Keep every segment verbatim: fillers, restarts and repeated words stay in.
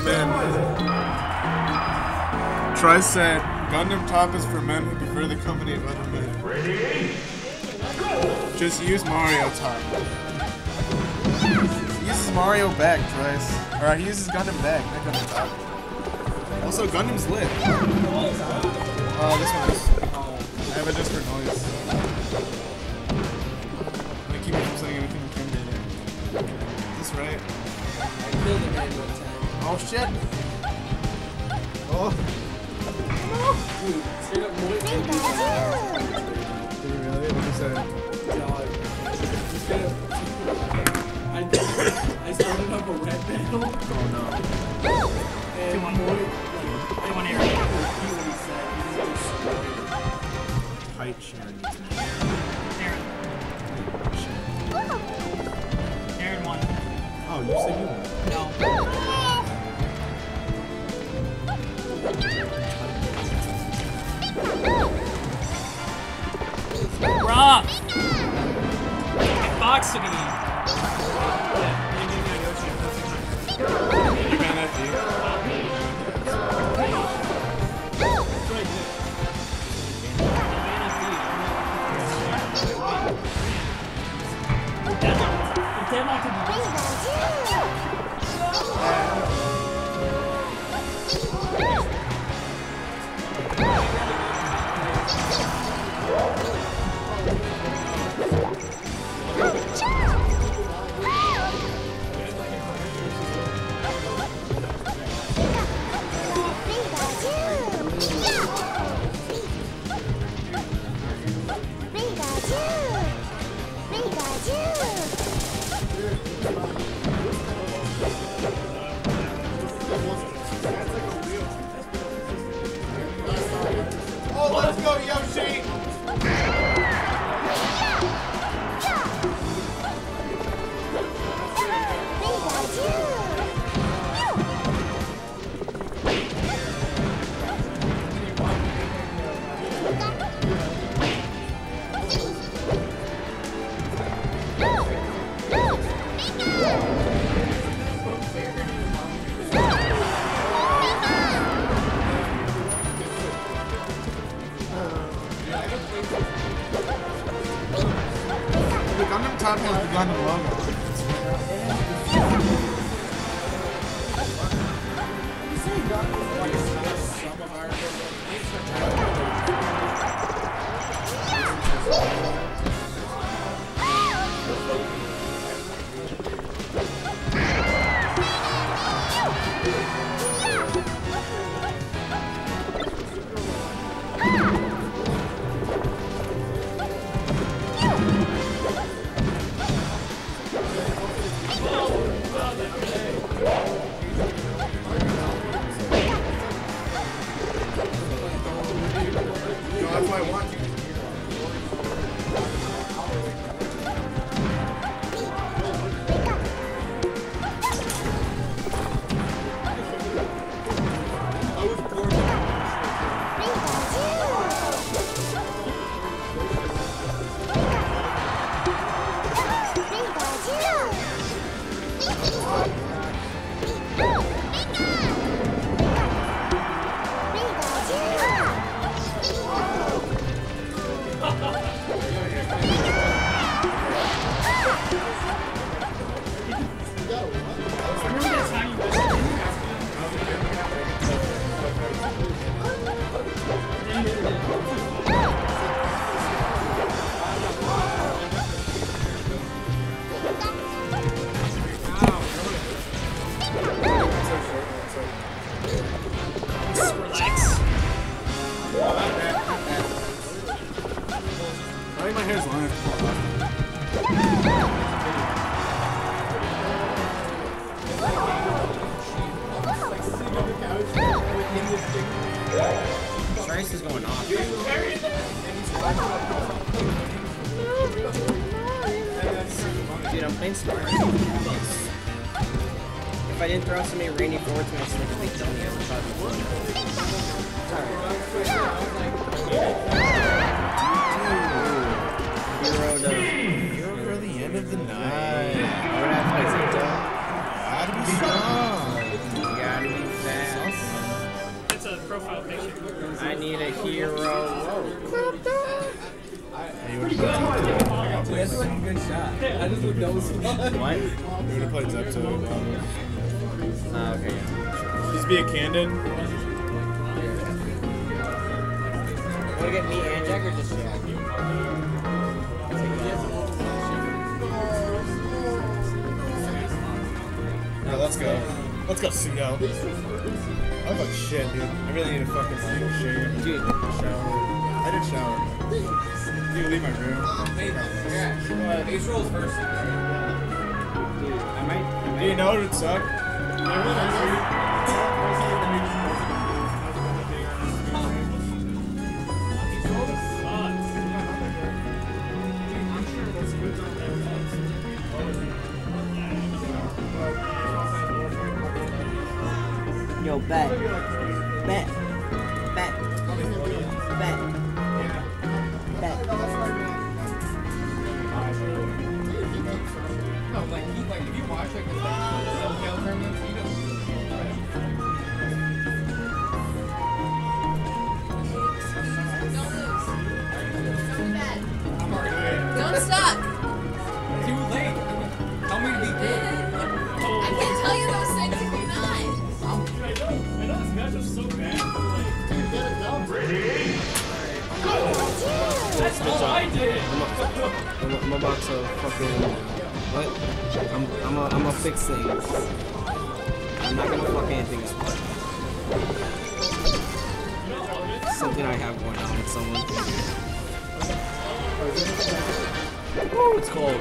man. Tri said, Gundam Top is for men who prefer the company of other men. Ready? Just use Mario Top. He uses Mario back, Trice. Alright, he uses Gundam back, not Gundam Top. Also, Gundam's lit. Oh, this one is. I have it just for noise. I'm gonna keep me from saying anything incriminating. Is this right? I killed a man one time. Oh shit! Oh! Dude, straight up Moit. Did he really? What did he say? God. Just gonna, I, I started up a red battle. Oh no. And Moit, like, I want to hear what he said. He was just Height Sharon. Aaron. Aaron won. Oh, you said you won. No. Rough! Fox took it in. You ran that deep. Oh, let's go, Yoshi! The Gundam Top has the Gundam logo. That's why I want you. I think my hair's long. Trice is going off. Dude, I'm playing smart. If I didn't throw out so many rainy forwards when I slick a big dummy, I would probably win. Hero to... Hero for the end of the night. We're gonna have to play Zeta. Gotta be strong. You gotta be need a hero. Whoa. Hey, you wanna play That's like a good shot. I just looked that was fun. What? You wanna play Zepto? Uh, okay, yeah. Just be a Candid. Wanna get me and Jack or just Jack? Alright, let's go. Let's go, Sugo. I look like shit, dude. I really need a fucking like shave. Dude. Shower. I did shower. Dude, leave my room. Hey, yeah. Base rolls first. Dude, I might. I might Do you know what would suck? Yo, bet. Bet. Bet. Bet. Bet. No, like, he, like, if you watch, like, the Cell tournaments, you know. I'm already dead. Don't suck. Too late. Tell me to be good. I can't tell you those things if you're not. I know this match is so bad. That's all I did. I'm, I'm about to fucking. What? I'm I'm a, I'm a fix things. I'm not gonna fuck anything this part. Something I have going on with someone. Woo, it's cold.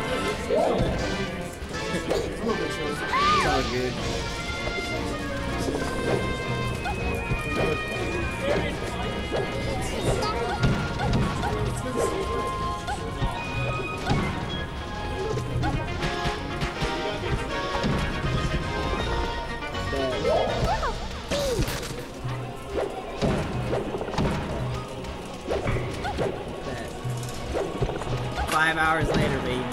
It's all good. Five hours later, baby.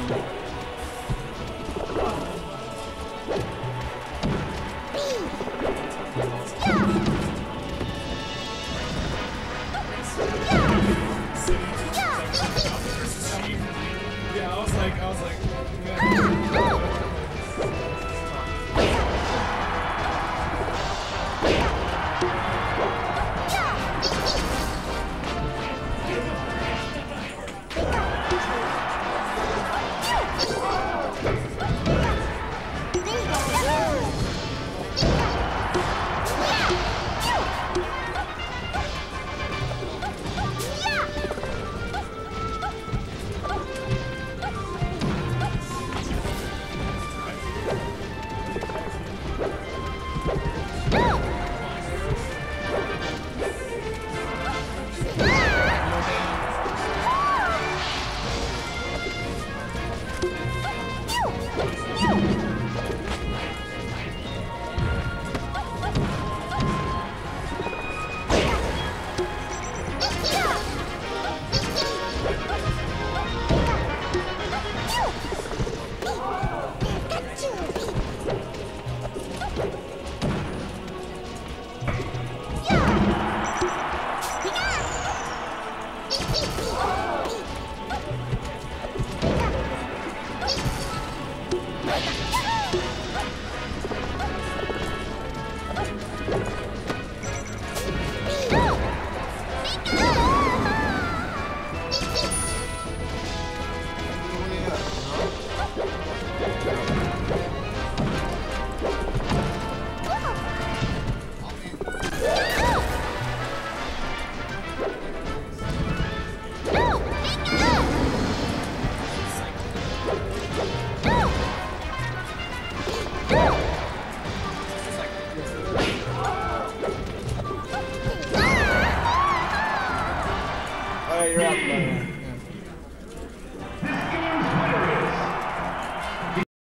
Yeah, I was like, I was like, Alright, you're up, man.